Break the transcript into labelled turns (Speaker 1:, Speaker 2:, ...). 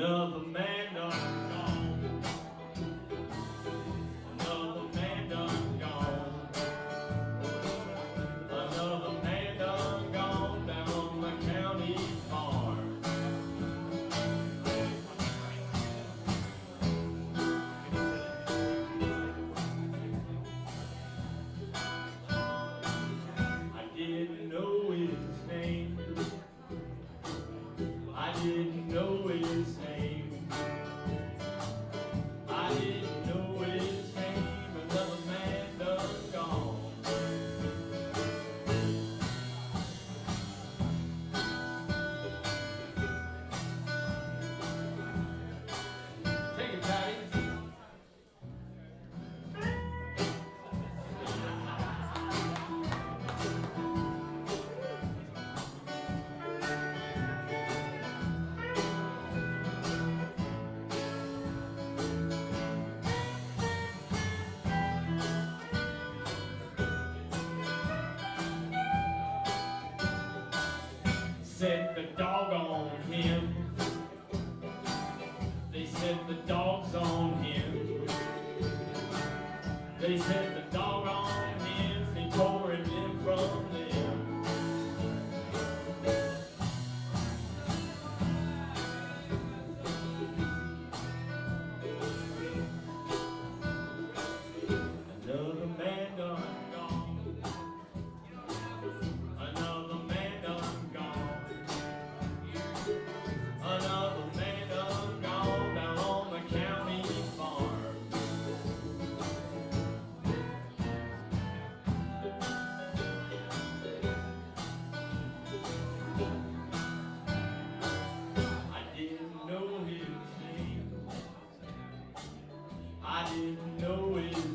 Speaker 1: Another man done gone. Another man done gone. Another man done gone down on the county farm. I didn't know his name. I didn't know his name. I didn't know his name. Another man done gone. Take it, Patty. Said the dog on him. They said the dog's on him. They said the dog on him. He tore him in from them. Another man done gone. Another man done gone. Another man done gone down on the county farm. I didn't know his name. I didn't know his